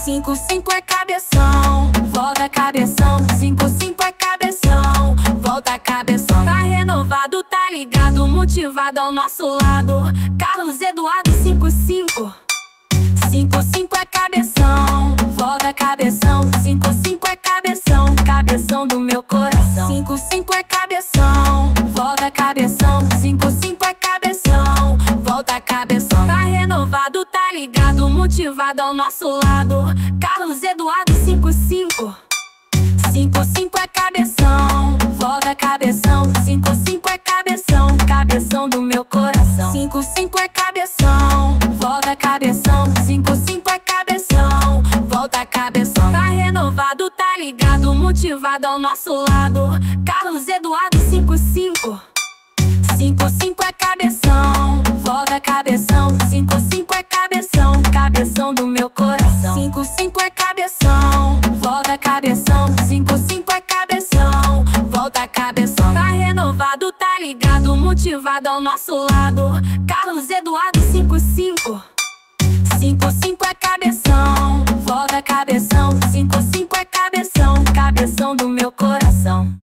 5 é cabeção, volta cabeção. 5 é cabeção, volta cabeção. Tá renovado, tá ligado, motivado ao nosso lado. Carlos Eduardo 5 é cabeção, volta cabeção. 5 é cabeção, cabeção do meu coração. 5 é cabeção, volta cabeção. 5 é cabeção, volta cabeção. Tá renovado, tá ligado, motivado ao nosso lado. Carlos Eduardo 5 é cabeção, volta cabeção. 5 é cabeção, cabeção do meu coração. 5 é cabeção, volta cabeção. 5 é cabeção, volta cabeção. Tá renovado, tá ligado, motivado ao nosso lado. Carlos Eduardo 5 é cabeção, volta cabeção. 5 é cabeção, cabeção do meu coração. 5 é cabeção, volta cabeção. 5 é cabeção, volta cabeção. Tá renovado, tá ligado, motivado ao nosso lado. Carlos Eduardo 5 é cabeção, volta cabeção. 5 é cabeção, cabeção do meu coração.